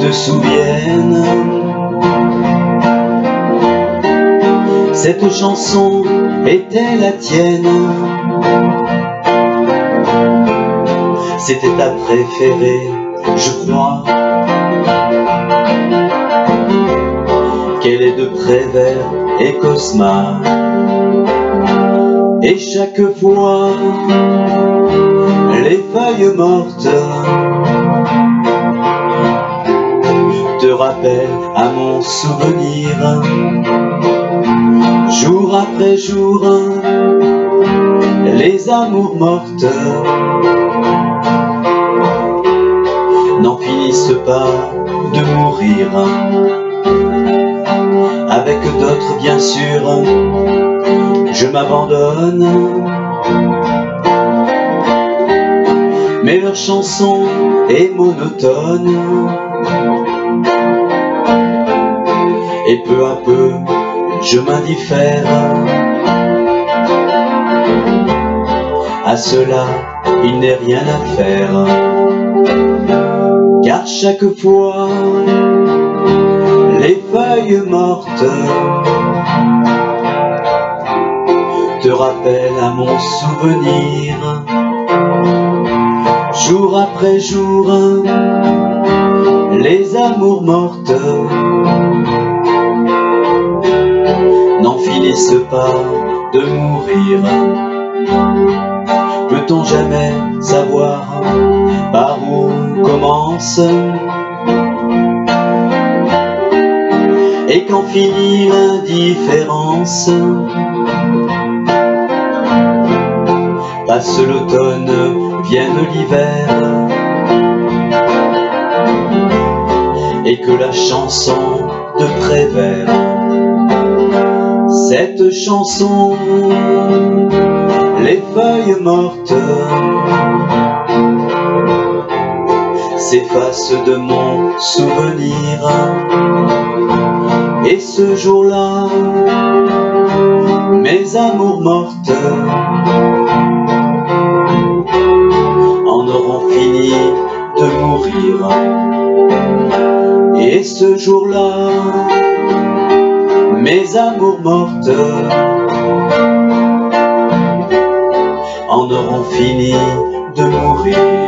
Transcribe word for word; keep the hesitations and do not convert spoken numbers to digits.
te souvienne. Cette chanson était la tienne. C'était ta préférée, je crois. Qu'elle est de Prévert et Cosma. Et chaque fois, les feuilles mortes te rappellent à mon souvenir. Jour après jour, les amours mortes n'en finissent pas de mourir. Avec d'autres bien sûr, je m'abandonne. Mais leur chanson est monotone. Et peu à peu, je m'indiffère. À cela, il n'est rien à faire. Car chaque fois, les feuilles mortes te rappellent à mon souvenir. Jour après jour, les amours mortes n'en finissent pas de mourir. Peut-on jamais savoir par où commence et quand finit l'indifférence? Passe l'automne, vienne l'hiver, et que la chanson de Prévert, cette chanson, les feuilles mortes, s'effacent de mon souvenir. Et ce jour-là, mes amours mortes en auront fini de mourir. Et ce jour-là, mes amours mortes en auront fini de mourir.